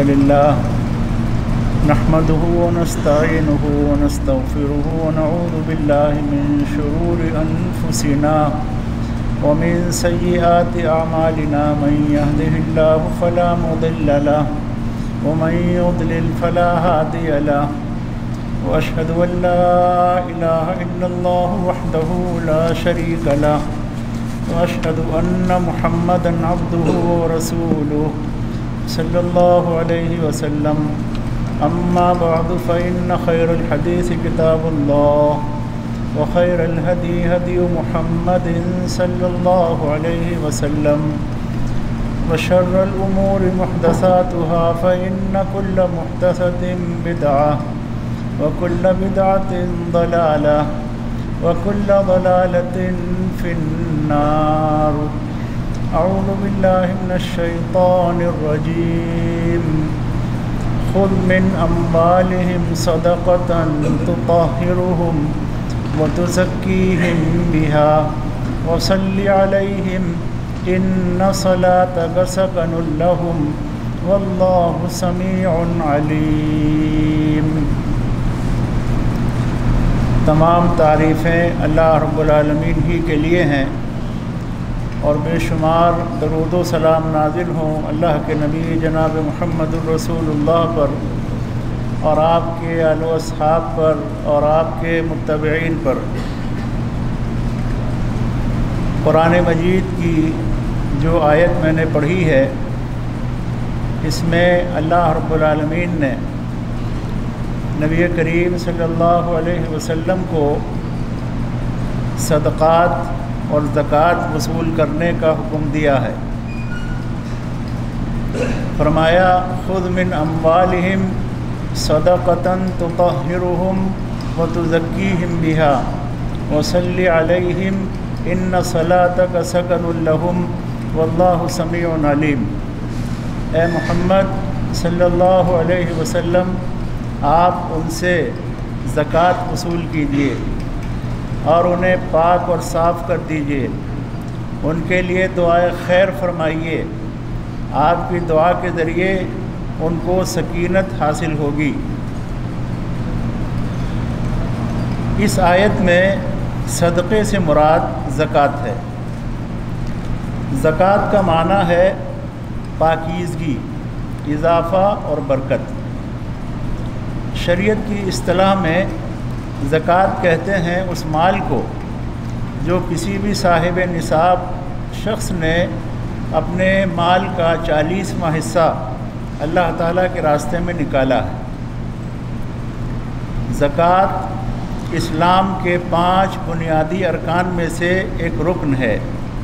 لله نحمده ونستعينه ونستغفره ونعوذ بالله من شرور أنفسنا ومن سيئات أعمالنا من يهده الله فلا مضل له ومن يضلل فلا هادي له وأشهد أن لا إله إلا الله وحده لا شريك له وأشهد أن محمدًا عبده ورسوله صلى الله عليه وسلم أما بعد فإن خير الحديث كتاب الله وخير الهدي هدي محمد صلى الله عليه وسلم وشر الأمور محدثاتها فإن كل محدثة بدعة وكل بدعة ضلالة وكل ضلالة في النار أعوذ بالله من الشيطان الرجيم خذ من أموالهم صدقة تطهرهم وتزكيهم بها وصل عليهم إن صلاتك سكن لهم والله سميع عليم۔ تمام تعریفیں اللہ رب العالمین ہی کے لیے ہیں اور بے شمار درود و سلام نازل ہوں اللہ کے نبی جناب محمد الرسول اللہ پر اور آپ کے آل و اصحاب پر اور آپ کے متبعین پر۔ قرآن مجید کی جو آیت میں نے پڑھی ہے اس میں اللہ رب العالمین نے نبی کریم صلی اللہ علیہ وسلم کو صدقات اور زکوٰۃ وصول کرنے کا حکم دیا ہے۔ فرمایا خذ من اموالہم صدقۃ تطہرہم وتزکیہم بہا وصل علیہم ان صلاتک سکن لہم واللہ سمیع علیم۔ اے محمد صلی اللہ علیہ وسلم آپ ان سے زکوٰۃ وصول کیجیے اور انہیں پاک اور صاف کر دیجیے، ان کے لیے دعائے خیر فرمائیے، آپ کی دعا کے ذریعے ان کو سکینت حاصل ہوگی۔ اس آیت میں صدقے سے مراد زکوٰۃ ہے۔ زکوٰۃ کا معنی ہے پاکیزگی، اضافہ اور برکت۔ شریعت کی اصطلاح میں زکوٰۃ کہتے ہیں اس مال کو جو کسی بھی صاحب نصاب شخص نے اپنے مال کا 40واں حصہ اللہ تعالیٰ کے راستے میں نکالا ہے۔ زکوٰۃ اسلام کے 5 بنیادی ارکان میں سے ایک رکن ہے۔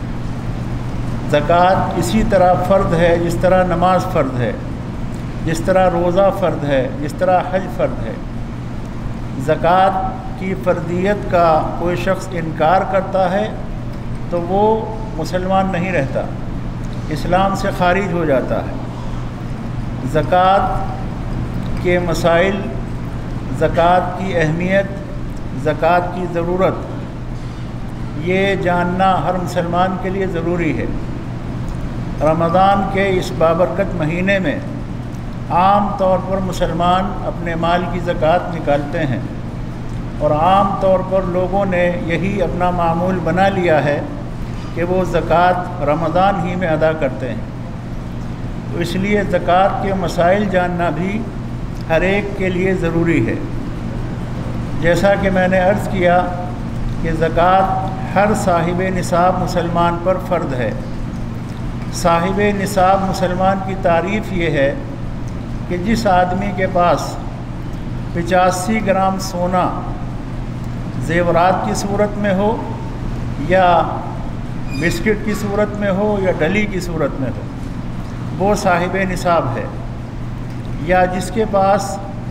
زکوٰۃ اسی طرح فرض ہے جس طرح نماز فرض ہے، جس طرح روزہ فرض ہے، جس طرح حج فرض ہے۔ زکوٰۃ کی فردیت کا کوئی شخص انکار کرتا ہے تو وہ مسلمان نہیں رہتا، اسلام سے خارج ہو جاتا ہے۔ زکوٰۃ کے مسائل، زکوٰۃ کی اہمیت، زکوٰۃ کی ضرورت یہ جاننا ہر مسلمان کے لیے ضروری ہے۔ رمضان کے اس بابرکت مہینے میں عام طور پر مسلمان اپنے مال کی زکوٰۃ نکالتے ہیں اور عام طور پر لوگوں نے یہی اپنا معمول بنا لیا ہے کہ وہ زکوٰۃ رمضان ہی میں ادا کرتے ہیں۔ تو اس لیے زکوٰۃ کے مسائل جاننا بھی ہر ایک کے لیے ضروری ہے۔ جیسا کہ میں نے عرض کیا کہ زکوٰۃ ہر صاحب نصاب مسلمان پر فرض ہے۔ صاحب نصاب مسلمان کی تعریف یہ ہے کہ جس آدمی کے پاس 85 گرام سونا زیورات کی صورت میں ہو یا بسکٹ کی صورت میں ہو یا ڈلی کی صورت میں ہو وہ صاحب نصاب ہے، یا جس کے پاس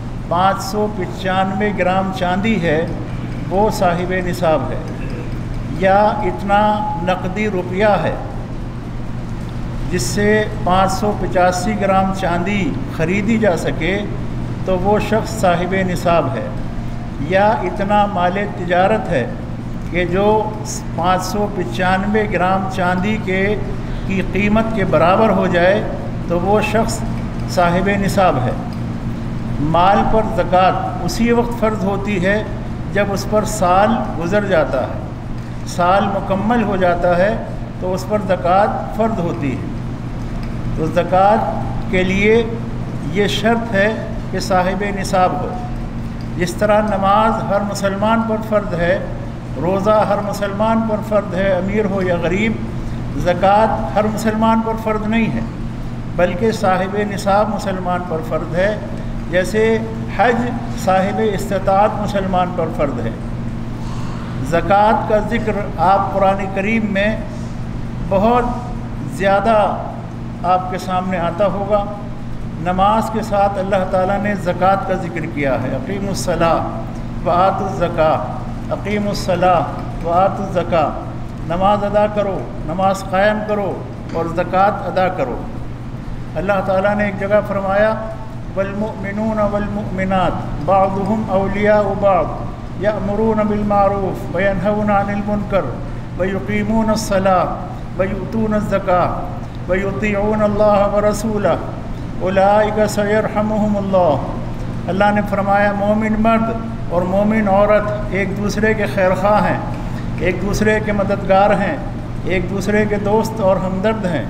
595 گرام چاندی ہے وہ صاحب نصاب ہے، یا اتنا نقدی روپیہ ہے جس سے 585 گرام چاندی خریدی جا سکے تو وہ شخص صاحب نصاب ہے، یا اتنا مال تجارت ہے کہ جو 595 گرام چاندی کی قیمت کے برابر ہو جائے تو وہ شخص صاحب نصاب ہے۔ مال پر زکوٰۃ اسی وقت فرض ہوتی ہے جب اس پر سال گزر جاتا ہے، سال مکمل ہو جاتا ہے تو اس پر زکوٰۃ فرض ہوتی ہے۔ تو زکوٰۃ کے لیے یہ شرط ہے کہ صاحب نصاب ہو۔ جس طرح نماز ہر مسلمان پر فرض ہے، روزہ ہر مسلمان پر فرض ہے، امیر ہو یا غریب، زکوٰۃ ہر مسلمان پر فرض نہیں ہے بلکہ صاحب نصاب مسلمان پر فرض ہے، جیسے حج صاحب استطاعت مسلمان پر فرض ہے۔ زکوٰۃ کا ذکر آپ قرآن کریم میں بہت زیادہ آپ کے سامنے آتا ہوگا۔ نماز کے ساتھ اللہ تعالیٰ نے زکوٰۃ کا ذکر کیا ہے، اقیموا الصلاۃ وآتوا الزکاۃ، اقیموا الصلاۃ وآتوا الزکاۃ، نماز ادا کرو، نماز قائم کرو اور زکوٰۃ ادا کرو۔ اللہ تعالیٰ نے ایک جگہ فرمایا والمؤمنون والمؤمنات بعضهم اولیاء بعض یأمرون بالمعروف وینہون عن المنکر ویقیمون الصلاۃ ویؤتون الزکاۃ ویطیعون اللہ ورسولہ اولئک سیرحمہم اللہ۔ اللہ نے فرمایا مومن مرد اور مومن عورت ایک دوسرے کے خیرخواہ ہیں، ایک دوسرے کے مددگار ہیں، ایک دوسرے کے دوست اور ہمدرد ہیں۔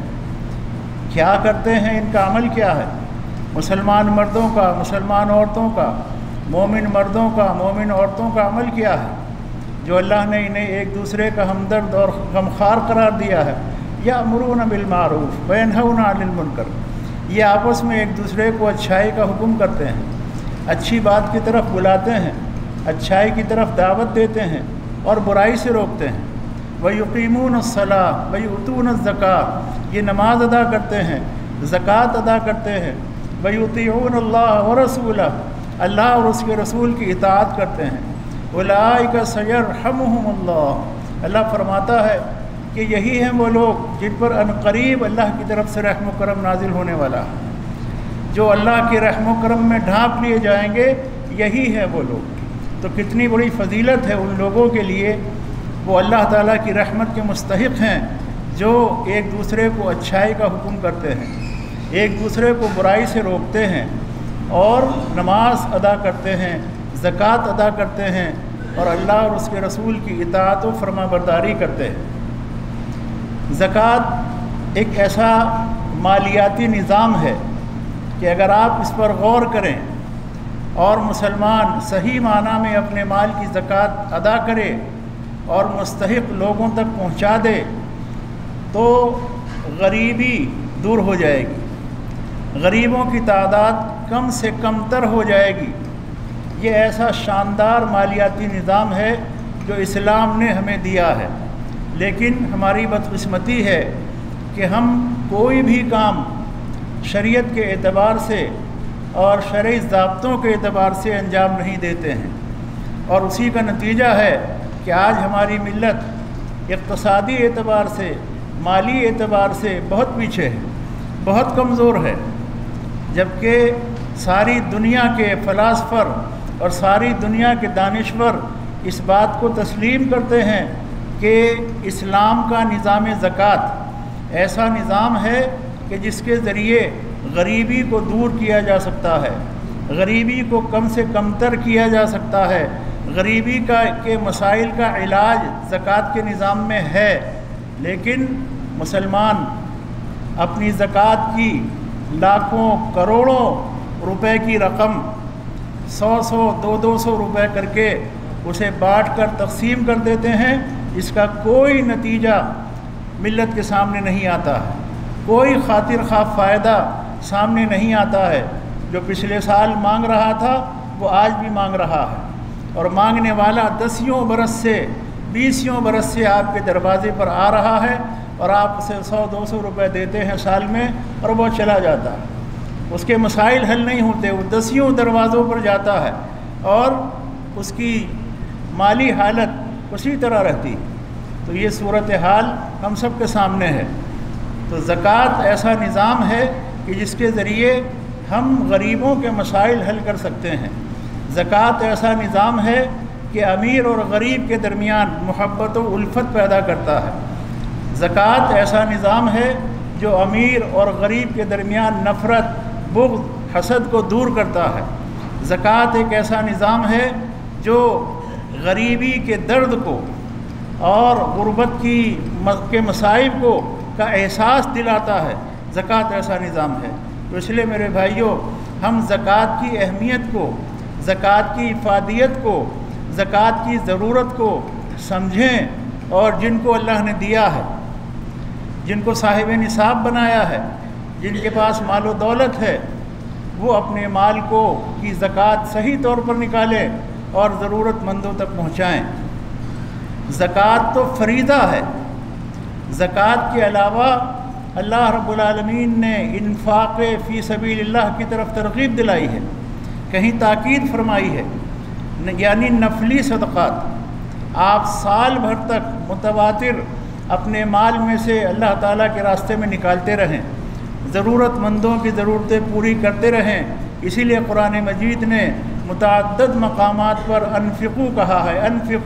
کیا کرتے ہیں؟ ان کا عمل کیا ہے؟ مسلمان مردوں کا، مسلمان عورتوں کا، مومن مردوں کا، مومن عورتوں کا عمل کیا ہے جو اللہ نے انہیں ایک دوسرے کا ہمدرد اور غمخوار قرار دیا ہے؟ یأمرون بالمعروف وینہون عن المنکر، یہ آپس میں ایک دوسرے کو اچھائی کا حکم کرتے ہیں، اچھی بات کی طرف بلاتے ہیں، اچھائی کی طرف دعوت دیتے ہیں اور برائی سے روکتے ہیں۔ وَيُقِيمُونَ الصَّلَاةَ وَيُؤْتُونَ الزَّكَاةَ، یہ نماز ادا کرتے ہیں، زکوٰۃ ادا کرتے ہیں۔ وَيُطِيعُونَ اللَّهَ وَرَسُولَهُ، اللہ اور اس کے رسول کی اطاعت کرتے ہیں۔ أُولَئِكَ سَيَرْحَمُهُمُ اللَّهُ، اللہ فرماتا ہے کہ یہی ہیں وہ لوگ جن پر عنقریب اللہ کی طرف سے رحم و کرم نازل ہونے والا ہے، جو اللہ کے رحم و کرم میں ڈھانپ لیے جائیں گے، یہی ہیں وہ لوگ۔ تو کتنی بڑی فضیلت ہے ان لوگوں کے لیے، وہ اللہ تعالیٰ کی رحمت کے مستحق ہیں جو ایک دوسرے کو اچھائی کا حکم کرتے ہیں، ایک دوسرے کو برائی سے روکتے ہیں اور نماز ادا کرتے ہیں، زکوٰۃ ادا کرتے ہیں اور اللہ اور اس کے رسول کی اطاعت و فرما برداری کرتے ہیں۔ زکوٰۃ ایک ایسا مالیاتی نظام ہے کہ اگر آپ اس پر غور کریں اور مسلمان صحیح معنی میں اپنے مال کی زکوٰۃ ادا کرے اور مستحق لوگوں تک پہنچا دے تو غریبی دور ہو جائے گی، غریبوں کی تعداد کم سے کم تر ہو جائے گی۔ یہ ایسا شاندار مالیاتی نظام ہے جو اسلام نے ہمیں دیا ہے، لیکن ہماری بدقسمتی ہے کہ ہم کوئی بھی کام شریعت کے اعتبار سے اور شرعی ضابطوں کے اعتبار سے انجام نہیں دیتے ہیں، اور اسی کا نتیجہ ہے کہ آج ہماری ملت اقتصادی اعتبار سے، مالی اعتبار سے بہت پیچھے ہے، بہت کمزور ہے، جبکہ ساری دنیا کے فلاسفر اور ساری دنیا کے دانشور اس بات کو تسلیم کرتے ہیں کہ اسلام کا نظام زکوٰۃ ایسا نظام ہے کہ جس کے ذریعے غریبی کو دور کیا جا سکتا ہے، غریبی کو کم سے کم تر کیا جا سکتا ہے، غریبی کے مسائل کا علاج زکوٰۃ کے نظام میں ہے۔ لیکن مسلمان اپنی زکوٰۃ کی لاکھوں کروڑوں روپے کی رقم 100 200 روپے کر کے اسے بانٹ کر تقسیم کر دیتے ہیں، اس کا کوئی نتیجہ ملت کے سامنے نہیں آتا ہے، کوئی خاطر خواہ فائدہ سامنے نہیں آتا ہے۔ جو پچھلے سال مانگ رہا تھا وہ آج بھی مانگ رہا ہے، اور مانگنے والا 10 برس سے 20 برس سے آپ کے دروازے پر آ رہا ہے اور آپ اسے 100 200 روپے دیتے ہیں سال میں اور وہ چلا جاتا ہے، اس کے مسائل حل نہیں ہوتے، وہ 10 دروازوں پر جاتا ہے اور اس کی مالی حالت اسی طرح رہتی۔ تو یہ صورتحال ہم سب کے سامنے ہے۔ تو زکوٰۃ ایسا نظام ہے کہ جس کے ذریعے ہم غریبوں کے مسائل حل کر سکتے ہیں۔ زکوٰۃ ایسا نظام ہے کہ امیر اور غریب کے درمیان محبت و الفت پیدا کرتا ہے۔ زکوٰۃ ایسا نظام ہے جو امیر اور غریب کے درمیان نفرت، بغض حسد کو دور کرتا ہے۔ زکوٰۃ ایک ایسا نظام ہے جو غریبی کے درد کو اور غربت کے مصائب کا احساس دلاتا ہے۔ زکوٰۃ ایسا نظام ہے۔ تو اس لیے میرے بھائیوں، ہم زکوٰۃ کی اہمیت کو، زکوٰۃ کی افادیت کو، زکوٰۃ کی ضرورت کو سمجھیں، اور جن کو اللہ نے دیا ہے، جن کو صاحب نصاب بنایا ہے، جن کے پاس مال و دولت ہے، وہ اپنے مال کی زکوٰۃ صحیح طور پر نکالیں اور ضرورت مندوں تک پہنچائیں۔ زکوٰۃ تو فریضہ ہے۔ زکوٰۃ کے علاوہ اللہ رب العالمین نے انفاق فی سبیل اللہ کی طرف ترغیب دلائی ہے، کہیں تاکید فرمائی ہے، یعنی نفلی صدقات آپ سال بھر تک متواتر اپنے مال میں سے اللہ تعالیٰ کے راستے میں نکالتے رہیں، ضرورت مندوں کی ضرورتیں پوری کرتے رہیں۔ اسی لیے قرآن مجید نے متعدد مقامات پر انفقوا کہا ہے،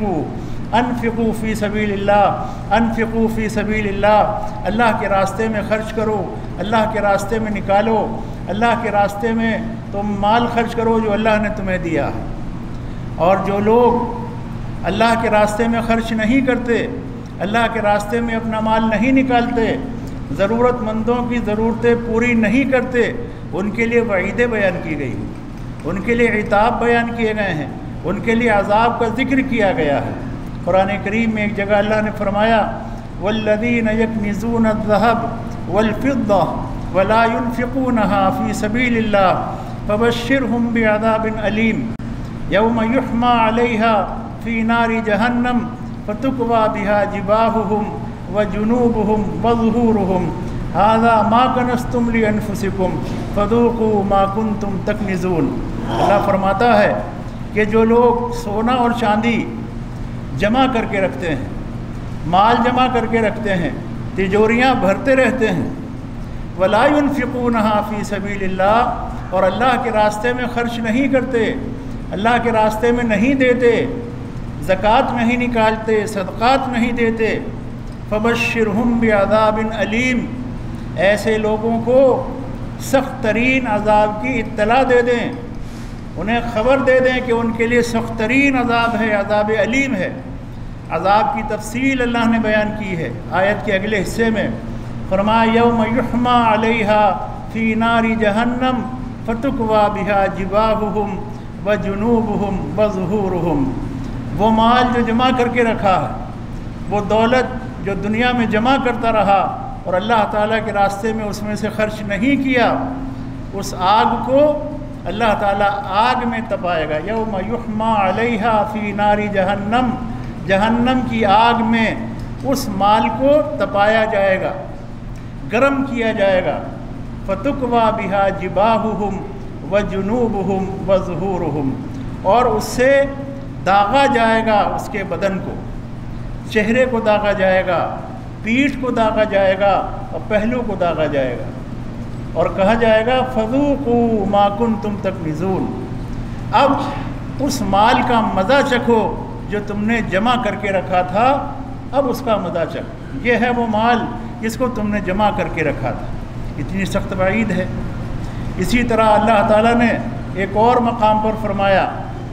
انفقوا فی سبیل اللہ، انفقوا فی سبیل اللہ، اللہ کے راستے میں خرچ کرو، اللہ کے راستے میں نکالو، اللہ کے راستے میں تم مال خرچ کرو جو اللہ نے تمہیں دیا ہے۔ اور جو لوگ اللہ کے راستے میں خرچ نہیں کرتے، اللہ کے راستے میں اپنا مال نہیں نکالتے، ضرورت مندوں کی ضرورتیں پوری نہیں کرتے، ان کے لیے وعیدیں بیان کی گئی ہیں، ان کے لیے عتاب بیان کیے گئے ہیں، ان کے لیے عذاب کا ذکر کیا گیا ہے۔ قرآن کریم میں ایک جگہ اللہ نے فرمایا والذین یکنزون الذهب والفضة ولا ينفقونها في سبيل الله فبشرهم بعذاب أليم يوم يحمى عليها في نار جهنم فتكوى بها جباههم وجنوبهم وظهورهم هذا ما كنزتم لأنفسكم فذوقوا ما كنتم تكنزون۔ اللہ فرماتا ہے کہ جو لوگ سونا اور چاندی جمع کر کے رکھتے ہیں، مال جمع کر کے رکھتے ہیں، تجوریاں بھرتے رہتے ہیں، ولا ينفقونها فی سبیل اللہ، اور اللہ کے راستے میں خرچ نہیں کرتے، اللہ کے راستے میں نہیں دیتے، زکوٰۃ نہیں نکالتے، صدقات نہیں دیتے، فبشرہم بعذاب علیم، ایسے لوگوں کو سخت ترین عذاب کی اطلاع دے دیں، انہیں خبر دے دیں کہ ان کے لیے سخت ترین عذاب ہے، عذاب علیم ہے۔ عذاب کی تفصیل اللہ نے بیان کی ہے آیت کے اگلے حصے میں، فرمایا یوم یحمى علیہا فی نار جہنم فتکوی بہا جباہہم وجنوبہم وظہورہم۔ وہ مال جو جمع کر کے رکھا ہے، وہ دولت جو دنیا میں جمع کرتا رہا اور اللہ تعالیٰ کے راستے میں اس میں سے خرچ نہیں کیا، اس آگ کو اللہ تعالیٰ آگ میں تپائے گا۔ یوم یحمى علیہا فی نار جہنم، جہنم کی آگ میں اس مال کو تپایا جائے گا، گرم کیا جائے گا۔ فتکوی بہا جباہہم وجنوبہم وظہورہم، اور اس سے داغا جائے گا اس کے بدن کو، چہرے کو داغا جائے گا، پیٹھ کو داغا جائے گا اور پہلو کو داغا جائے گا، اور کہا جائے گا فذوقوا ما کنتم تکنزون، اب اس مال کا مزہ چکھو جو تم نے جمع کر کے رکھا تھا، اب اس کا مزہ چکھو، یہ ہے وہ مال جس کو تم نے جمع کر کے رکھا تھا۔ اتنی سخت وعید ہے۔ اسی طرح اللہ تعالیٰ نے ایک اور مقام پر فرمایا،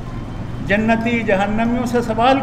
جنتی جہنمیوں سے سوال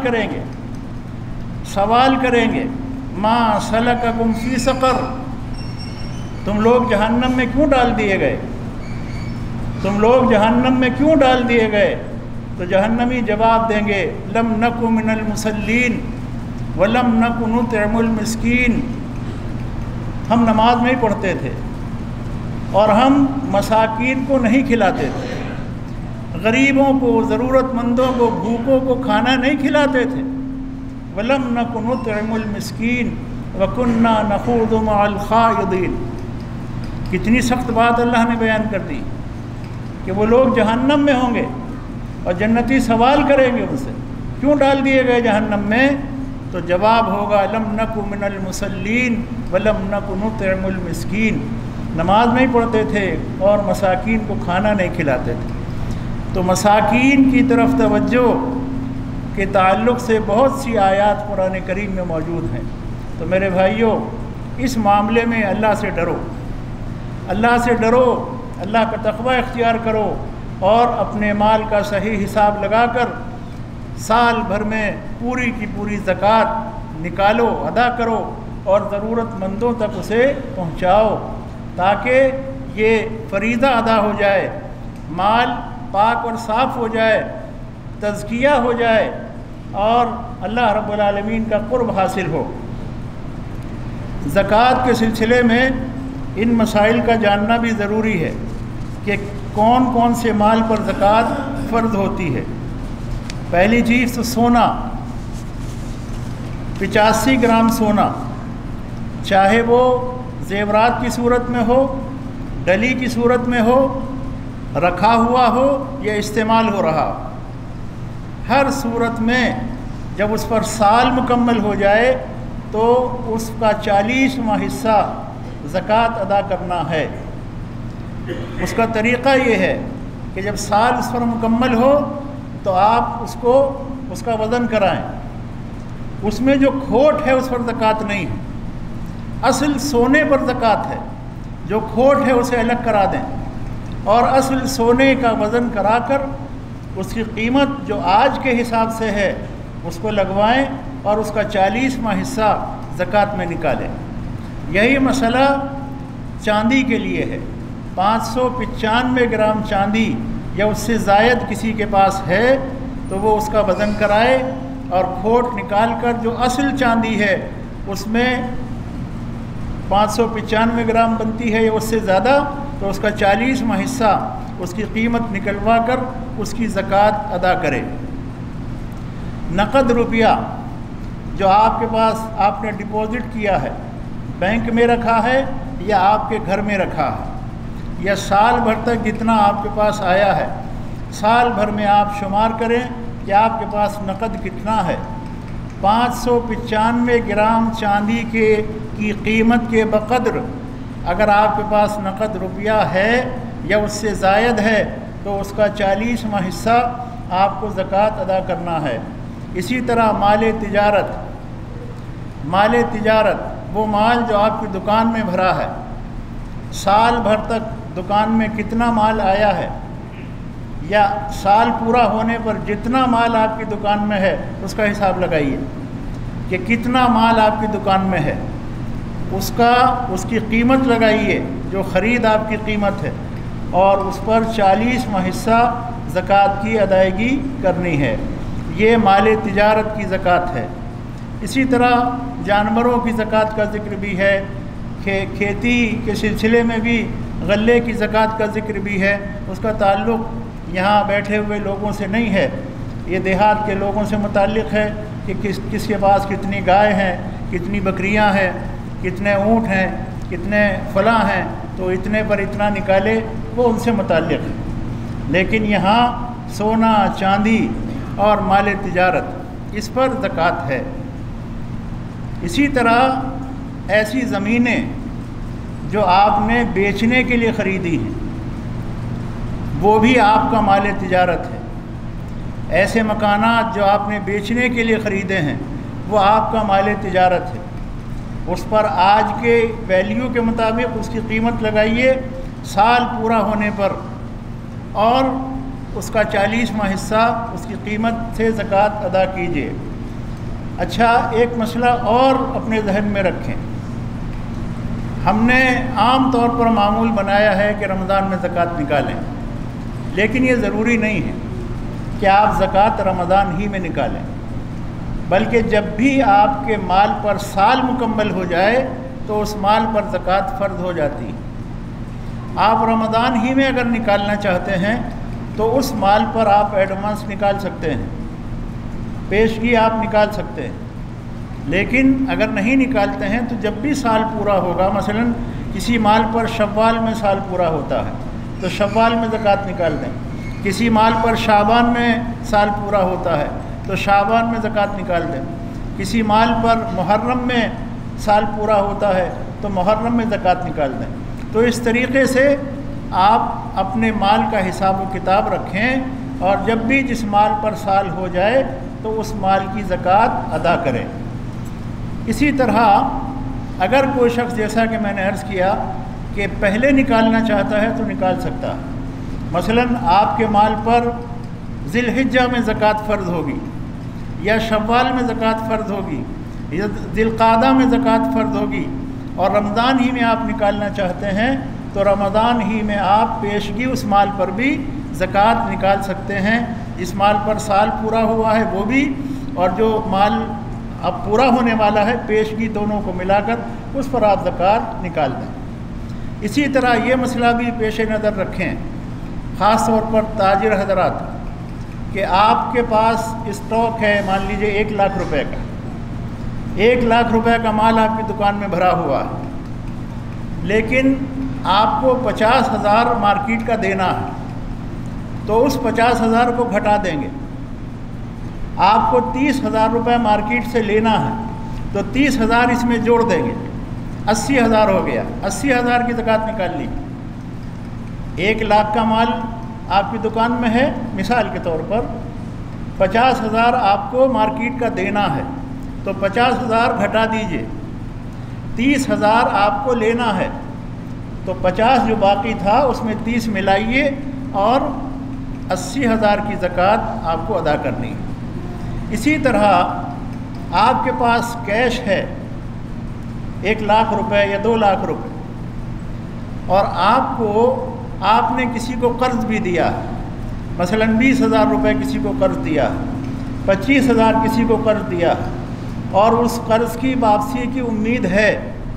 کریں گے ما سلککم فی سقر، تم لوگ جہنم میں کیوں ڈال دیے گئے، تم لوگ جہنم میں کیوں ڈال دیے گئے؟ تو جہنمی جواب دیں گے لم نک من المصلین ولم نک نطعم المسکین، ہم نماز نہیں پڑھتے تھے اور ہم مساکین کو نہیں کھلاتے تھے، غریبوں کو، ضرورت مندوں کو، بھوکوں کو کھانا نہیں کھلاتے تھے۔ وَلَمْ نَكُ نُطْعِمُ الْمِسْكِينَ وَكُنَّا نَخُوضُ مَعَ الْخَائِضِينَ۔ کتنی سخت بات اللہ نے بیان کر دی کہ وہ لوگ جہنم میں ہوں گے اور جنتی سوال کریں گے ان سے کیوں ڈال دیے گئے جہنم میں، تو جواب ہوگا لَمْ نَكُ مِنَ الْمُصَلِّينَ وَلَمْ نَكُ نُطْعِمُ الْمِسْكِينَ، نماز نہیں پڑھتے تھے اور مساکین کو کھانا نہیں کھلاتے تھے۔ تو مساکین کی طرف توجہ کے تعلق سے بہت سی آیات قرآن کریم میں موجود ہیں۔ تو میرے بھائیوں، اس معاملے میں اللہ سے ڈرو، اللہ سے ڈرو اللہ کا تقوی اختیار کرو اور اپنے مال کا صحیح حساب لگا کر سال بھر میں پوری کی پوری زکوٰۃ نکالو، ادا کرو اور ضرورت مندوں تک اسے پہنچاؤ، تاکہ یہ فریضہ ادا ہو جائے، مال پاک اور صاف ہو جائے، تزکیہ ہو جائے اور اللہ رب العالمین کا قرب حاصل ہو۔ زکوٰۃ کے سلسلے میں ان مسائل کا جاننا بھی ضروری ہے کہ کون کون سے مال پر زکوٰۃ فرض ہوتی ہے۔ پہلی چیز تو سونا، 85 گرام سونا، چاہے وہ زیورات کی صورت میں ہو، ڈلی کی صورت میں ہو، رکھا ہوا ہو یا استعمال ہو رہا، ہر صورت میں جب اس پر سال مکمل ہو جائے تو اس کا 40واں حصہ زکوٰۃ ادا کرنا ہے۔ اس کا طریقہ یہ ہے کہ جب سال اس پر مکمل ہو تو آپ اس کا وزن کرائیں، اس میں جو کھوٹ ہے اس پر زکوٰۃ نہیں ہے، اصل سونے پر زکوٰۃ ہے، جو کھوٹ ہے اسے الگ کرا دیں اور اصل سونے کا وزن کرا کر اس کی قیمت جو آج کے حساب سے ہے اس کو لگوائیں اور اس کا 40واں حصہ زکوٰۃ میں نکالیں۔ یہی مسئلہ چاندی کے لیے ہے۔ 595 گرام چاندی یا اس سے زائد کسی کے پاس ہے تو وہ اس کا وزن کرائے اور کھوٹ نکال کر جو اصل چاندی ہے اس میں 595 گرام بنتی ہے یا اس سے زیادہ، تو اس کا 40واں حصہ اس کی قیمت نکلوا کر اس کی زکوٰۃ ادا کرے۔ نقد روپیہ جو آپ کے پاس آپ نے ڈپازٹ کیا ہے، بینک میں رکھا ہے یا آپ کے گھر میں رکھا ہے، یا سال بھر تک جتنا آپ کے پاس آیا ہے، سال بھر میں آپ شمار کریں کہ آپ کے پاس نقد کتنا ہے۔ 595 گرام چاندی کی قیمت کے بقدر اگر آپ کے پاس نقد روپیہ ہے یا اس سے زائد ہے تو اس کا 40واں حصہ آپ کو زکوٰۃ ادا کرنا ہے۔ اسی طرح مال تجارت وہ مال جو آپ کی دکان میں بھرا ہے، سال بھر تک دکان میں کتنا مال آیا ہے یا سال پورا ہونے پر جتنا مال آپ کی دکان میں ہے اس کا حساب لگائیے کہ کتنا مال آپ کی دکان میں ہے، اس کی قیمت لگائیے جو خرید آپ کی قیمت ہے اور اس پر 40واں حصہ زکوٰۃ کی ادائیگی کرنی ہے۔ یہ مال تجارت کی زکوٰۃ ہے۔ اسی طرح جانوروں کی زکوٰۃ کا ذکر بھی ہے، کھیتی کے سلسلے میں بھی غلے کی زکوٰۃ کا ذکر بھی ہے۔ اس کا تعلق یہاں بیٹھے ہوئے لوگوں سے نہیں ہے، یہ دیہات کے لوگوں سے متعلق ہے کہ کس کے پاس کتنی گائے ہیں، کتنی بکریاں ہیں، کتنے اونٹ ہیں، کتنے فلاں ہیں، تو اتنے پر اتنا نکالے، وہ ان سے متعلق ہے۔ لیکن یہاں سونا، چاندی اور مال تجارت اس پر زکوٰۃ ہے۔ اسی طرح ایسی زمینیں جو آپ نے بیچنے کے لیے خریدی ہیں وہ بھی آپ کا مال تجارت ہے۔ ایسے مکانات جو آپ نے بیچنے کے لیے خریدے ہیں وہ آپ کا مال تجارت ہے۔ اس پر آج کے ویلیو کے مطابق اس کی قیمت لگائیے سال پورا ہونے پر اور اس کا 40واں حصہ اس کی قیمت سے زکوٰۃ ادا کیجیے۔ اچھا، ایک مسئلہ اور اپنے ذہن میں رکھیں، ہم نے عام طور پر معمول بنایا ہے کہ رمضان میں زکوٰۃ نکالیں، لیکن یہ ضروری نہیں ہے کہ آپ زکوٰۃ رمضان ہی میں نکالیں، بلکہ جب بھی آپ کے مال پر سال مکمل ہو جائے تو اس مال پر زکوٰۃ فرض ہو جاتی ہے۔ آپ رمضان ہی میں اگر نکالنا چاہتے ہیں تو اس مال پر آپ ایڈوانس نکال سکتے ہیں، پیشگی آپ نکال سکتے ہیں، لیکن اگر نہیں نکالتے ہیں تو جب بھی سال پورا ہوگا، مثلا کسی مال پر شوال میں سال پورا ہوتا ہے تو شوال میں زکوٰۃ نکال دیں، کسی مال پر شعبان میں سال پورا ہوتا ہے تو شعبان میں زکوٰۃ نکال دیں، کسی مال پر محرم میں سال پورا ہوتا ہے تو محرم میں زکوٰۃ نکال دیں۔ تو اس طریقے سے آپ اپنے مال کا حساب و کتاب رکھیں اور جب بھی جس مال پر سال ہو جائے تو اس مال کی زکوٰۃ ادا کریں۔ اسی طرح اگر کوئی شخص، جیسا کہ میں نے عرض کیا کہ پہلے نکالنا چاہتا ہے تو نکال سکتا ہے۔ مثلاً آپ کے مال پر ذی الحجہ میں زکوٰۃ فرض ہوگی، یا شوال میں زکوٰۃ فرض ہوگی، یا ذی القعدہ میں زکوٰۃ فرض ہوگی، اور رمضان ہی میں آپ نکالنا چاہتے ہیں تو رمضان ہی میں آپ پیشگی اس مال پر بھی زکوٰۃ نکال سکتے ہیں۔ جس مال پر سال پورا ہوا ہے وہ بھی، اور جو مال اب پورا ہونے والا ہے پیشگی، دونوں کو ملا کر اس پر آپ زکوٰۃ نکال دیں۔ اسی طرح یہ مسئلہ بھی پیش نظر رکھیں، خاص طور پر تاجر حضرات، کہ آپ کے پاس اسٹاک ہے مان لیجئے 1 لاکھ روپے کا، 1 لاکھ روپے کا مال آپ کی دکان میں بھرا ہوا ہے، لیکن آپ کو 50,000 مارکیٹ کا دینا ہے، تو اس 50,000 کو گھٹا دیں گے۔ آپ کو 30,000 روپے مارکیٹ سے لینا ہے تو 30,000 اس میں جوڑ دیں گے، 80,000 ہو گیا، 80,000 کی زکوٰۃ نکال لی۔ 1 لاکھ کا مال آپ کی دکان میں ہے مثال کے طور پر، 50,000 آپ کو مارکیٹ کا دینا ہے تو 50,000 گھٹا دیجئے، 30,000 آپ کو لینا ہے تو 50 جو باقی تھا اس میں 30 ملائیے اور 80,000 کی زکوٰۃ آپ کو ادا کرنی ہے۔ اسی طرح آپ کے پاس کیش ہے 1 لاکھ روپے یا 2 لاکھ روپے، اور آپ نے کسی کو قرض بھی دیا ہے، مثلاً 20,000 روپے کسی کو قرض دیا ہے، 25,000 کسی کو قرض دیا ہے، اور اس قرض کی واپسی کی امید ہے،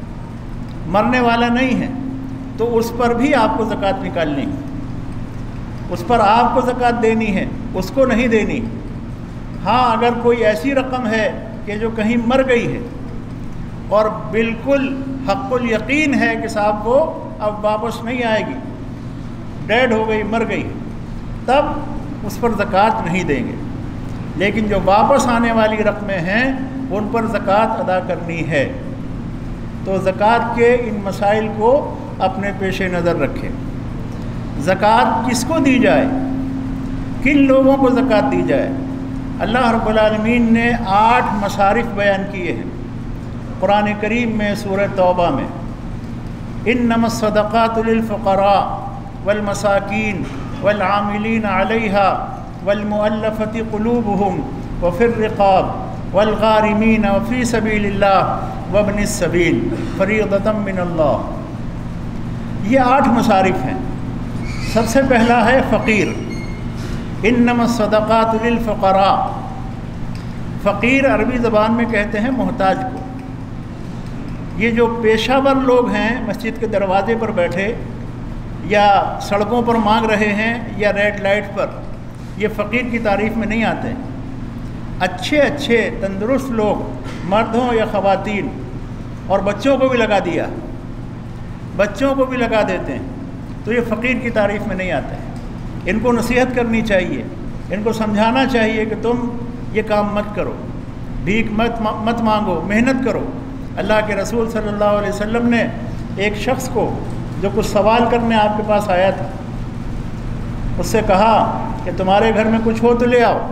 مرنے والا نہیں ہے، تو اس پر بھی آپ کو زکوٰۃ نکالنی ہے، اس پر آپ کو زکوٰۃ دینی ہے، اس کو نہیں دینی۔ ہاں اگر کوئی ایسی رقم ہے کہ جو کہیں مر گئی ہے اور بالکل حق الیقین ہے کہ صاحب وہ اب واپس نہیں آئے گی، ڈیڈ ہو گئی، مر گئی، تب اس پر زکوٰۃ نہیں دیں گے، لیکن جو واپس آنے والی رقمیں ہیں ان پر زکوٰۃ ادا کرنی ہے۔ تو زکوٰۃ کے ان مسائل کو اپنے پیش نظر رکھیں۔ زکوٰۃ کس کو دی جائے، کن لوگوں کو زکوٰۃ دی جائے؟ اللہ رب العالمین نے 8 مصارف بیان کیے ہیں قرآن کریم میں، سورہ توبہ میں، انما الصدقات للفقراء والمساکین والعاملین علیہا والمؤلفۃ قلوبہم وفی الرقاب والغارمین وفی سبیل اللہ وابن السبیل فریضۃ من اللہ۔ یہ 8 مصارف ہیں۔ سب سے پہلا ہے فقیر، انما الصدقات للفقراء۔ فقیر عربی زبان میں کہتے ہیں محتاج کو۔ یہ جو پیشہ ور لوگ ہیں مسجد کے دروازے پر بیٹھے یا سڑکوں پر مانگ رہے ہیں یا ریڈ لائٹ پر، یہ فقیر کی تعریف میں نہیں آتے۔ اچھے تندرست لوگ، مرد ہوں یا خواتین، اور بچوں کو بھی لگا دیا، بچوں کو بھی لگا دیتے ہیں، تو یہ فقیر کی تعریف میں نہیں آتے ہیں۔ ان کو نصیحت کرنی چاہیے، ان کو سمجھانا چاہیے کہ تم یہ کام مت کرو، بھیک مت مانگو، محنت کرو۔ اللہ کے رسول صلی اللہ علیہ وسلم نے ایک شخص کو جو کچھ سوال کرنے آپ کے پاس آیا تھا، اس سے کہا کہ تمہارے گھر میں کچھ ہو تو لے آؤ۔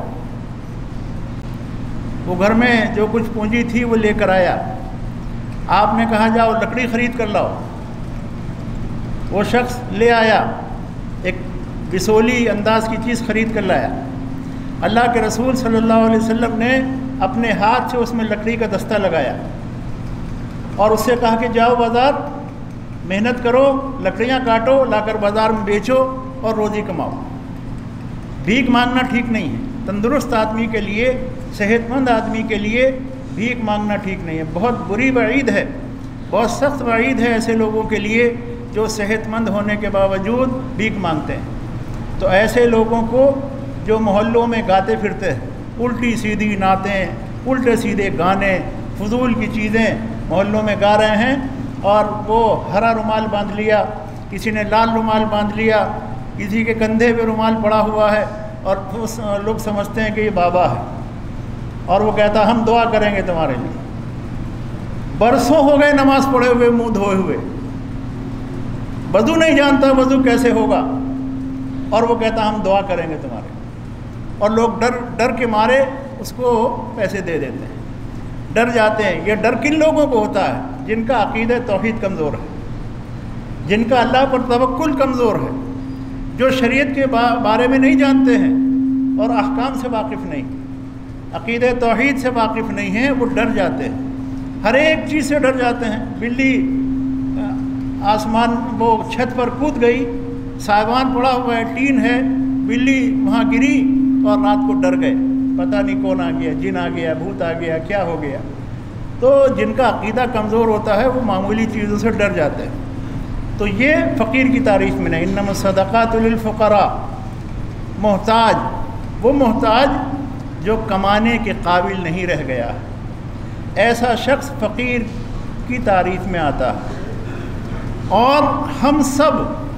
وہ گھر میں جو کچھ پونجی تھی وہ لے کر آیا۔ آپ نے کہا جاؤ لکڑی خرید کر لاؤ۔ وہ شخص لے آیا، ایک بسولی انداز کی چیز خرید کر لایا۔ اللہ کے رسول صلی اللہ علیہ وسلم نے اپنے ہاتھ سے اس میں لکڑی کا دستہ لگایا اور اس سے کہا کہ جاؤ بازار، محنت کرو، لکڑیاں کاٹو، لا کر بازار میں بیچو اور روزی کماؤ۔ بھیک مانگنا ٹھیک نہیں ہے۔ تندرست آدمی کے لیے، صحت مند آدمی کے لیے بھیک مانگنا ٹھیک نہیں ہے۔ بہت بری وعید ہے، بہت سخت وعید ہے ایسے لوگوں کے لیے جو صحت مند ہونے کے باوجود بھیک مانگتے ہیں۔ تو ایسے لوگوں کو جو محلوں میں گاتے پھرتے ہیں، الٹی سیدھی نعتیں، الٹے سیدھے گانے، فضول کی چیزیں محلوں میں گا رہے ہیں، اور وہ ہرا رومال باندھ لیا، کسی نے لال رومال باندھ لیا، کسی کے کندھے پہ رومال پڑا ہوا ہے، اور لوگ سمجھتے ہیں کہ یہ بابا ہے، اور وہ کہتا ہم دعا کریں گے تمہارے لیے۔ برسوں ہو گئے نماز پڑھے ہوئے، منہ دھوئے ہوئے، وضو نہیں جانتا وضو کیسے ہوگا، اور وہ کہتا ہم دعا کریں گے تمہارے، اور لوگ ڈر کے مارے اس کو پیسے دے دیتے ہیں، ڈر جاتے ہیں۔ یہ ڈر کن لوگوں کو ہوتا ہے؟ جن کا عقیدہ توحید کمزور ہے۔ جن کا اللہ پر توکل کمزور ہے، جو شریعت کے بارے میں نہیں جانتے ہیں اور احکام سے واقف نہیں، عقیدہ توحید سے واقف نہیں ہیں، وہ ڈر جاتے ہیں، ہر ایک چیز سے ڈر جاتے ہیں۔ بلی آسمان وہ چھت پر کود گئی، سائبان پڑا ہوا ہے، ٹین ہے، بلی وہاں گری اور رات کو ڈر گئے، پتہ نہیں کون آ گیا، جن آ گیا، بھوت آ گیا، کیا ہو گیا۔ تو جن کا عقیدہ کمزور ہوتا ہے وہ معمولی چیزوں سے ڈر جاتے ہیں۔ تو یہ فقیر کی تعریف میں نہیں، انما الصدقات للفقراء، محتاج، وہ محتاج جو کمانے کے قابل نہیں رہ گیا، ایسا شخص فقیر کی تعریف میں آتا ہے۔ اور ہم سب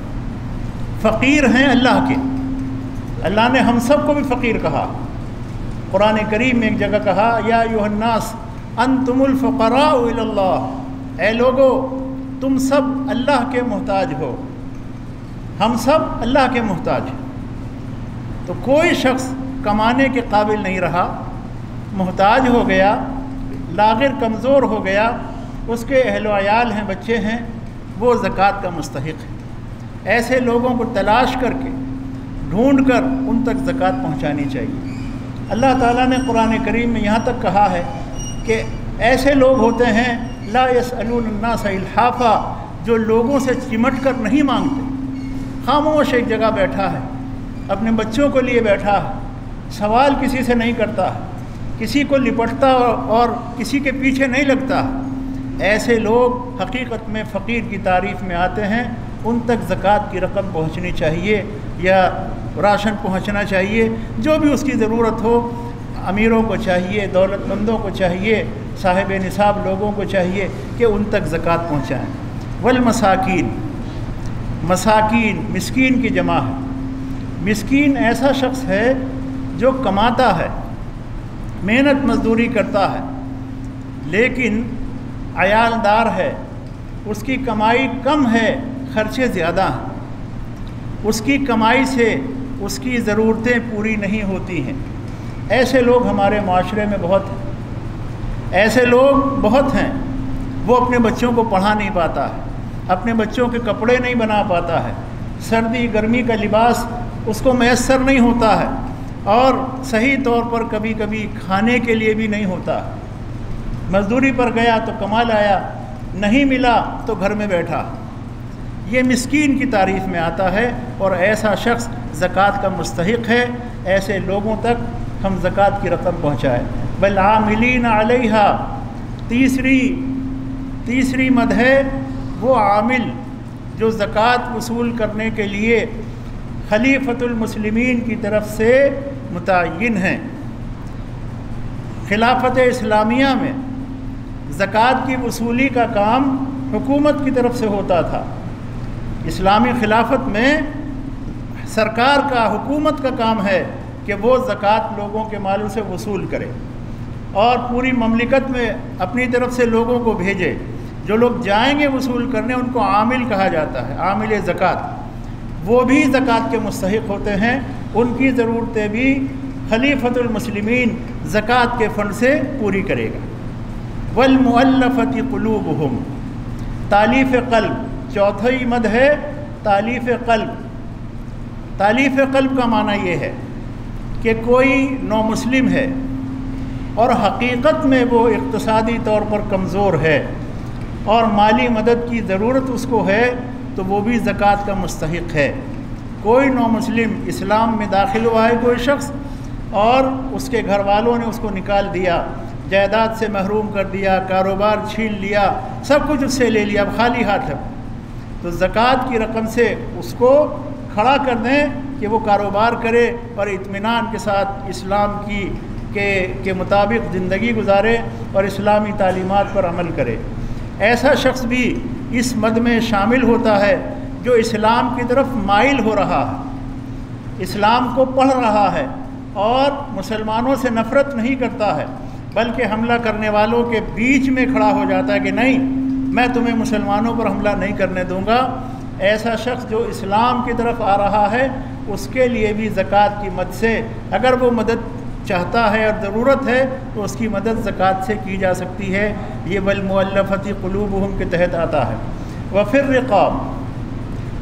فقیر ہیں اللہ کے، اللہ نے ہم سب کو بھی فقیر کہا۔ قرآن کریم میں ایک جگہ کہا، یا ایھا الناس انتم الفقراء الی اللہ، اے لوگو تم سب اللہ کے محتاج ہو، ہم سب اللہ کے محتاج ہیں۔ تو کوئی شخص کمانے کے قابل نہیں رہا، محتاج ہو گیا، لاغر کمزور ہو گیا، اس کے اہل و عیال ہیں، بچے ہیں، وہ زکوٰۃ کا مستحق ہے۔ ایسے لوگوں کو تلاش کر کے ڈھونڈ کر ان تک زکوٰۃ پہنچانی چاہیے۔ اللہ تعالیٰ نے قرآن کریم میں یہاں تک کہا ہے کہ ایسے لوگ ہوتے ہیں لا یسألون الناس الحافا، جو لوگوں سے چمٹ کر نہیں مانگتے، خاموش ایک جگہ بیٹھا ہے، اپنے بچوں کے لیے بیٹھا ہے، سوال کسی سے نہیں کرتا ہے، کسی کو لپٹتا اور کسی کے پیچھے نہیں لگتا۔ ایسے لوگ حقیقت میں فقیر کی تعریف میں آتے ہیں، ان تک زکوٰۃ کی رقم پہنچنی چاہیے یا راشن پہنچنا چاہیے، جو بھی اس کی ضرورت ہو۔ امیروں کو چاہیے، دولت مندوں کو چاہیے، صاحب نصاب لوگوں کو چاہیے کہ ان تک زکوٰۃ پہنچائیں۔ والمساکین، مساکین مسکین کی جمع ہے۔ مسکین ایسا شخص ہے جو کماتا ہے، محنت مزدوری کرتا ہے، لیکن عیال دار ہے، اس کی کمائی کم ہے، خرچے زیادہ ہیں، اس کی کمائی سے اس کی ضرورتیں پوری نہیں ہوتی ہیں۔ ایسے لوگ ہمارے معاشرے میں بہت ہیں، ایسے لوگ بہت ہیں۔ وہ اپنے بچوں کو پڑھا نہیں پاتا ہے، اپنے بچوں کے کپڑے نہیں بنا پاتا ہے، سردی گرمی کا لباس اس کو میسر نہیں ہوتا ہے، اور صحیح طور پر کبھی کبھی کھانے کے لیے بھی نہیں ہوتا۔ مزدوری پر گیا تو کما لایا، نہیں ملا تو گھر میں بیٹھا۔ یہ مسکین کی تعریف میں آتا ہے، اور ایسا شخص زکوٰۃ کا مستحق ہے۔ ایسے لوگوں تک ہم زکوٰۃ کی رقم پہنچائیں۔ والعاملین علیہا، تیسری مد ہے وہ عامل جو زکوٰۃ وصول کرنے کے لیے خلیفۃ المسلمین کی طرف سے متعین ہیں۔ خلافت اسلامیہ میں زکوٰۃ کی وصولی کا کام حکومت کی طرف سے ہوتا تھا۔ اسلامی خلافت میں سرکار کا، حکومت کا کام ہے کہ وہ زکوٰۃ لوگوں کے مالوں سے وصول کرے اور پوری مملکت میں اپنی طرف سے لوگوں کو بھیجے۔ جو لوگ جائیں گے وصول کرنے ان کو عامل کہا جاتا ہے، عامل زکوٰۃ۔ وہ بھی زکوٰۃ کے مستحق ہوتے ہیں، ان کی ضرورتیں بھی خلیفۃ المسلمین زکوٰۃ کے فنڈ سے پوری کرے گا۔ والمؤلفۃ قلوبہم، تالیف قلب، چوتھی مد ہے تالیف قلب۔ تالیف قلب کا معنی یہ ہے کہ کوئی نو مسلم ہے اور حقیقت میں وہ اقتصادی طور پر کمزور ہے اور مالی مدد کی ضرورت اس کو ہے، تو وہ بھی زکوٰۃ کا مستحق ہے۔ کوئی نو مسلم اسلام میں داخل ہوا ہے کوئی شخص، اور اس کے گھر والوں نے اس کو نکال دیا، جائیداد سے محروم کر دیا، کاروبار چھین لیا، سب کچھ اس سے لے لیا، اب خالی ہاتھ ہے، تو زکوٰۃ کی رقم سے اس کو کھڑا کر دیں کہ وہ کاروبار کرے اور اطمینان کے ساتھ اسلام کے مطابق زندگی گزارے اور اسلامی تعلیمات پر عمل کرے۔ ایسا شخص بھی اس مد میں شامل ہوتا ہے جو اسلام کی طرف مائل ہو رہا ہے، اسلام کو پڑھ رہا ہے اور مسلمانوں سے نفرت نہیں کرتا ہے، بلکہ حملہ کرنے والوں کے بیچ میں کھڑا ہو جاتا ہے کہ نہیں، میں تمہیں مسلمانوں پر حملہ نہیں کرنے دوں گا۔ ایسا شخص جو اسلام کی طرف آ رہا ہے، اس کے لیے بھی زکوٰۃ کی مد سے، اگر وہ مدد چاہتا ہے اور ضرورت ہے تو اس کی مدد زکوٰۃ سے کی جا سکتی ہے۔ یہ والمؤلفۃ قلوبہم کے تحت آتا ہے۔ وفی الرقاب،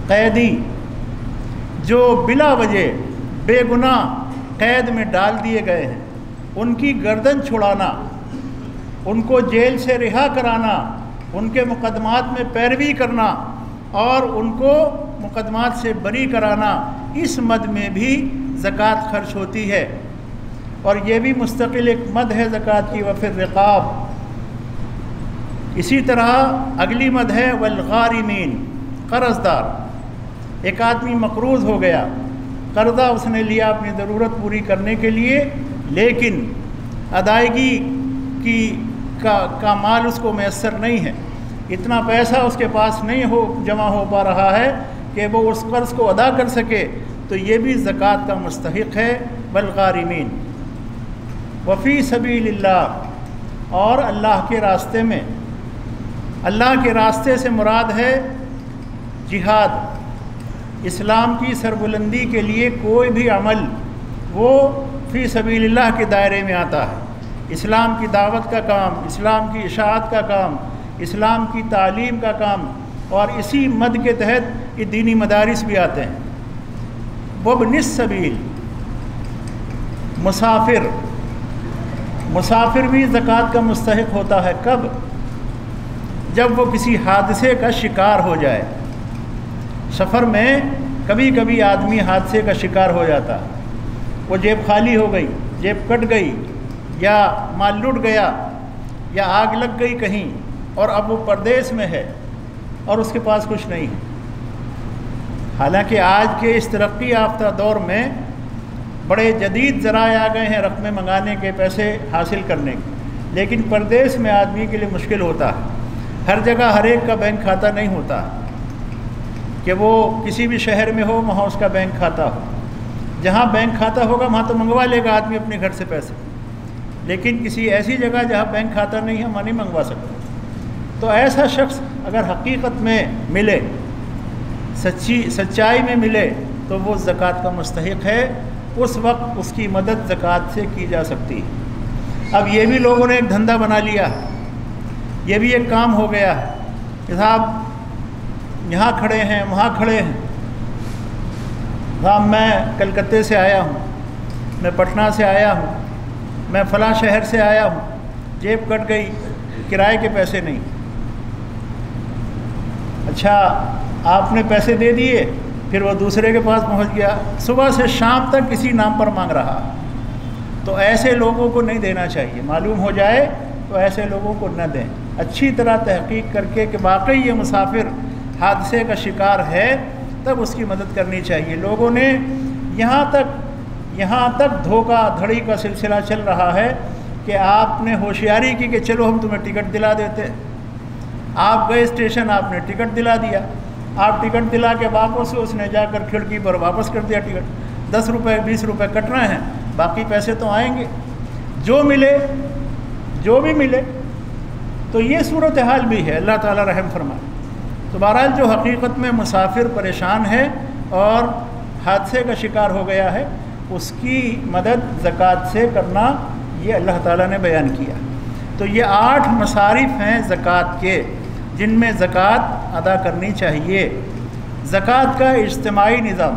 قیدی جو بلا وجہ بے گناہ قید میں ڈال دیے گئے ہیں، ان کی گردن چھڑانا، ان کو جیل سے رہا کرانا، ان کے مقدمات میں پیروی کرنا اور ان کو مقدمات سے بری کرانا، اس مد میں بھی زکوٰۃ خرچ ہوتی ہے۔ اور یہ بھی مستقل ایک مد ہے زکوٰۃ کی، وفی الرقاب۔ اسی طرح اگلی مد ہے والغارمین، قرض دار۔ ایک آدمی مقروض ہو گیا، قرضہ اس نے لیا اپنی ضرورت پوری کرنے کے لیے، لیکن ادائیگی کا مال اس کو میسر نہیں ہے، اتنا پیسہ اس کے پاس نہیں جمع ہو پا رہا ہے کہ وہ اس قرض کو ادا کر سکے، تو یہ بھی زکوٰۃ کا مستحق ہے۔ والغارمین وفی سبیل اللہ، اور اللہ کے راستے میں۔ اللہ کے راستے سے مراد ہے جہاد، اسلام کی سربلندی کے لیے کوئی بھی عمل وہ فی سبیل اللہ کے دائرے میں آتا ہے۔ اسلام کی دعوت کا کام، اسلام کی اشاعت کا کام، اسلام کی تعلیم کا کام، اور اسی مد کے تحت یہ دینی مدارس بھی آتے ہیں۔ وابن السبیل، مسافر بھی زکوٰۃ کا مستحق ہوتا ہے۔ کب؟ جب وہ کسی حادثے کا شکار ہو جائے۔ سفر میں کبھی کبھی آدمی حادثے کا شکار ہو جاتا ہے، وہ جیب خالی ہو گئی، جیب کٹ گئی، یا مال لٹ گیا، یا آگ لگ گئی کہیں، اور اب وہ پردیس میں ہے اور اس کے پاس کچھ نہیں ہے۔ حالانکہ آج کے اس ترقی یافتہ دور میں بڑے جدید ذرائع آ گئے ہیں رقمیں منگانے کے، پیسے حاصل کرنے کے، لیکن پردیس میں آدمی کے لیے مشکل ہوتا ہے۔ ہر جگہ ہر ایک کا بینک کھاتہ نہیں ہوتا کہ وہ کسی بھی شہر میں ہو وہاں اس کا بینک کھاتہ ہو۔ جہاں بینک کھاتہ ہوگا وہاں تو منگوا لے گا آدمی اپنے گھر سے پیسے، لیکن کسی ایسی جگہ جہاں بینک کھاتہ نہیں ہے وہاں نہیں منگوا سکتا۔ تو ایسا شخص اگر حقیقت میں ملے، سچائی میں ملے، تو وہ زکوٰۃ کا مستحق ہے، اس وقت اس کی مدد زکوٰۃ سے کی جا سکتی ہے۔ اب یہ بھی لوگوں نے ایک دھندا بنا لیا، یہ بھی ایک کام ہو گیا ہے کہ صاحب یہاں کھڑے ہیں وہاں کھڑے ہیں، صاحب میں کلکتے سے آیا ہوں، میں پٹنہ سے آیا ہوں، میں فلاں شہر سے آیا ہوں، جیب کٹ گئی، کرائے کے پیسے نہیں۔ اچھا آپ نے پیسے دے دیے، پھر وہ دوسرے کے پاس پہنچ گیا، صبح سے شام تک کسی نام پر مانگ رہا۔ تو ایسے لوگوں کو نہیں دینا چاہیے، معلوم ہو جائے تو ایسے لوگوں کو نہ دیں۔ اچھی طرح تحقیق کر کے کہ واقعی یہ مسافر حادثے کا شکار ہے، تب اس کی مدد کرنی چاہیے۔ لوگوں نے یہاں تک دھوکہ دھڑی کا سلسلہ چل رہا ہے کہ آپ نے ہوشیاری کی کہ چلو ہم تمہیں ٹکٹ دلا دیتے، آپ گئے اسٹیشن، آپ نے ٹکٹ دلا دیا، آپ ٹکٹ دلا کے واپس اس نے جا کر کھڑکی پر واپس کر دیا ٹکٹ، 10 روپے 20 روپے کٹ رہے ہیں، باقی پیسے تو آئیں گے، جو بھی ملے۔ تو یہ صورتحال بھی ہے، اللہ تعالی رحم فرمائے۔ تو بہرحال جو حقیقت میں مسافر پریشان ہے اور حادثے کا شکار ہو گیا ہے، اس کی مدد زکوٰۃ سے کرنا یہ اللہ تعالیٰ نے بیان کیا۔ تو یہ 8 مصارف ہیں زکوٰۃ کے، جن میں زکوٰۃ ادا کرنی چاہیے۔ زکوٰۃ کا اجتماعی نظام،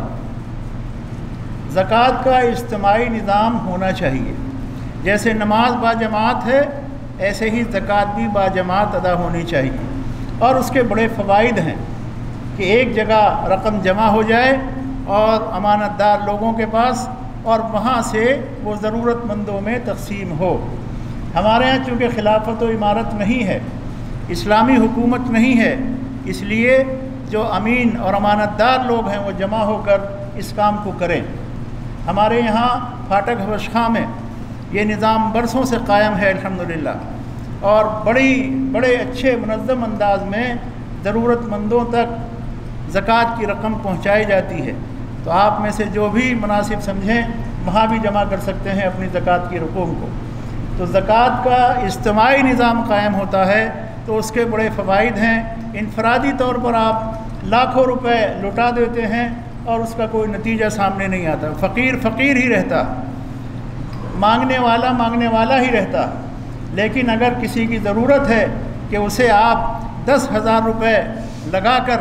زکوٰۃ کا اجتماعی نظام ہونا چاہیے۔ جیسے نماز باجماعت ہے، ایسے ہی زکوٰۃ بھی باجماعت ادا ہونی چاہیے۔ اور اس کے بڑے فوائد ہیں کہ ایک جگہ رقم جمع ہو جائے اور امانت دار لوگوں کے پاس، اور وہاں سے وہ ضرورت مندوں میں تقسیم ہو۔ ہمارے ہاں چونکہ خلافت و امارت نہیں ہے، اسلامی حکومت نہیں ہے، اس لیے جو امین اور امانت دار لوگ ہیں وہ جمع ہو کر اس کام کو کریں۔ ہمارے یہاں پھاٹک حبش خاں میں یہ نظام برسوں سے قائم ہے الحمدللہ، اور بڑے اچھے منظم انداز میں ضرورت مندوں تک زکوٰۃ کی رقم پہنچائی جاتی ہے۔ تو آپ میں سے جو بھی مناسب سمجھیں وہاں بھی جمع کر سکتے ہیں اپنی زکوٰۃ کی رقوم کو۔ تو زکوٰۃ کا اجتماعی نظام قائم ہوتا ہے تو اس کے بڑے فوائد ہیں۔ انفرادی طور پر آپ لاکھوں روپے لوٹا دیتے ہیں اور اس کا کوئی نتیجہ سامنے نہیں آتا، فقیر ہی رہتا، مانگنے والا ہی رہتا۔ لیکن اگر کسی کی ضرورت ہے کہ اسے آپ 10,000 روپے لگا کر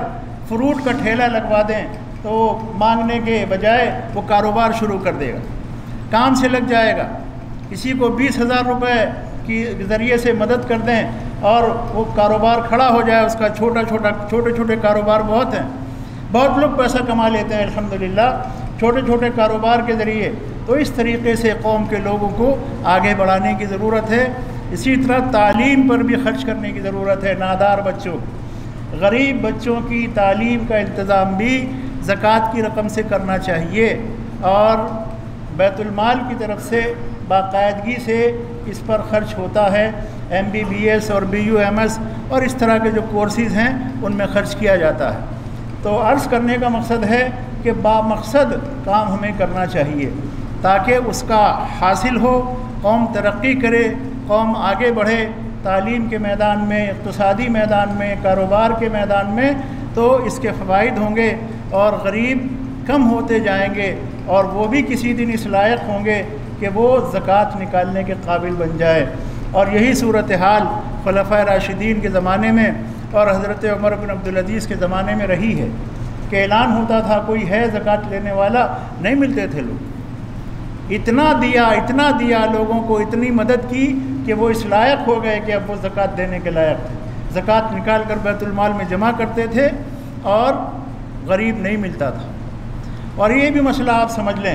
فروٹ کا ٹھیلا لگوا دیں تو وہ مانگنے کے بجائے وہ کاروبار شروع کر دے گا، کام سے لگ جائے گا۔ کسی کو 20,000 روپے کے ذریعے سے مدد کر دیں اور وہ کاروبار کھڑا ہو جائے، اس کا چھوٹے چھوٹے کاروبار بہت ہیں، بہت لوگ پیسہ کما لیتے ہیں الحمدللہ چھوٹے چھوٹے کاروبار کے ذریعے۔ تو اس طریقے سے قوم کے لوگوں کو آگے بڑھانے کی ضرورت ہے۔ اسی طرح تعلیم پر بھی خرچ کرنے کی ضرورت ہے، نادار بچوں، غریب بچوں کی تعلیم کا انتظام بھی زکوٰۃ کی رقم سے کرنا چاہیے، اور بیت المال کی طرف سے باقاعدگی سے اس پر خرچ ہوتا ہے۔ MBBS اور BUMS اور اس طرح کے جو کورسز ہیں ان میں خرچ کیا جاتا ہے۔ تو عرض کرنے کا مقصد ہے کہ بامقصد کام ہمیں کرنا چاہیے تاکہ اس کا حاصل ہو، قوم ترقی کرے، قوم آگے بڑھے، تعلیم کے میدان میں، اقتصادی میدان میں، کاروبار کے میدان میں، تو اس کے فوائد ہوں گے اور غریب کم ہوتے جائیں گے، اور وہ بھی کسی دن اس لائق ہوں گے کہ وہ زکوٰۃ نکالنے کے قابل بن جائے۔ اور یہی صورتحال خلفائے راشدین کے زمانے میں اور حضرت عمر بن عبدالعزیز کے زمانے میں رہی ہے کہ اعلان ہوتا تھا کوئی ہے زکوٰۃ لینے والا، نہیں ملتے تھے لوگ، اتنا دیا لوگوں کو، اتنی مدد کی کہ وہ اس لائق ہو گئے کہ اب وہ زکوٰۃ دینے کے لائق تھے، زکوٰۃ نکال کر بیت المال میں جمع کرتے تھے اور غریب نہیں ملتا تھا۔ اور یہ بھی مسئلہ آپ سمجھ لیں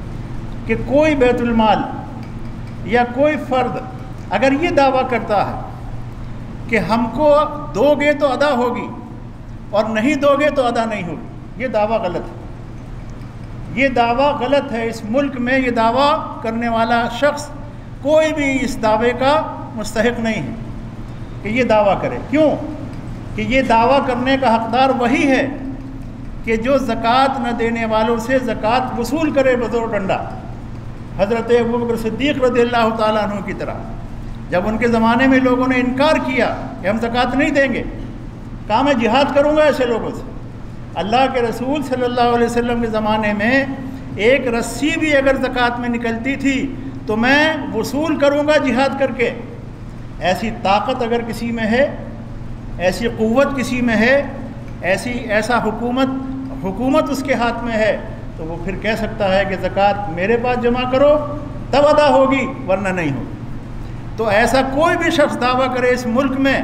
کہ کوئی بیت المال یا کوئی فرد اگر یہ دعویٰ کرتا ہے کہ ہم کو دو گے تو ادا ہوگی اور نہیں دو گے تو ادا نہیں ہوگی، یہ دعویٰ غلط ہے، یہ دعویٰ غلط ہے۔ اس ملک میں یہ دعویٰ کرنے والا شخص کوئی بھی اس دعوے کا مستحق نہیں ہے کہ یہ دعویٰ کرے۔ کیوں کہ یہ دعویٰ کرنے کا حقدار وہی ہے کہ جو زکوٰۃ نہ دینے والوں سے زکوٰۃ وصول کرے بزور ڈنڈا، حضرت ابوبکر صدیق رضی اللہ تعالیٰ عنہ کی طرح۔ جب ان کے زمانے میں لوگوں نے انکار کیا کہ ہم زکوٰۃ نہیں دیں گے، کہا میں جہاد کروں گا ایسے لوگوں سے۔ اللہ کے رسول صلی اللہ علیہ وسلم کے زمانے میں ایک رسی بھی اگر زکوٰۃ میں نکلتی تھی تو میں وصول کروں گا جہاد کر کے۔ ایسی طاقت اگر کسی میں ہے، ایسی قوت کسی میں ہے، ایسا حکومت اس کے ہاتھ میں ہے، تو وہ پھر کہہ سکتا ہے کہ زکوٰۃ میرے پاس جمع کرو تب ادا ہوگی ورنہ نہیں ہوگی۔ تو ایسا کوئی بھی شخص دعویٰ کرے اس ملک میں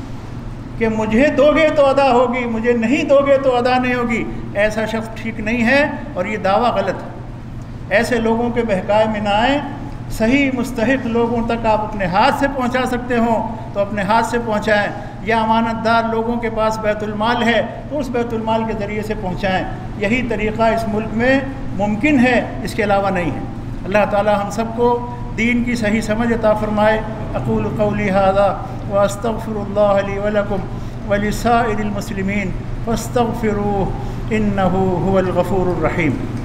کہ مجھے دو گے تو ادا ہوگی، مجھے نہیں دو گے تو ادا نہیں ہوگی، ایسا شخص ٹھیک نہیں ہے اور یہ دعویٰ غلط ہے۔ ایسے لوگوں کے بہکائے میں نہ آئیں، صحیح مستحق لوگوں تک آپ اپنے ہاتھ سے پہنچا سکتے ہوں تو اپنے ہاتھ سے پہنچائیں، یا امانت دار لوگوں کے پاس بیت المال ہے تو اس بیت المال کے ذریعے سے پہنچائیں۔ یہی طریقہ اس ملک میں ممکن ہے، اس کے علاوہ نہیں ہے۔ اللہ تعالی ہم سب کو دین کی صحیح سمجھ عطا فرمائے۔ اقول قولی ھذا واستغفر اللہ لی ولکم ولسائر المسلمین فاستغفروہ انہ ھو الغفور الرحیم۔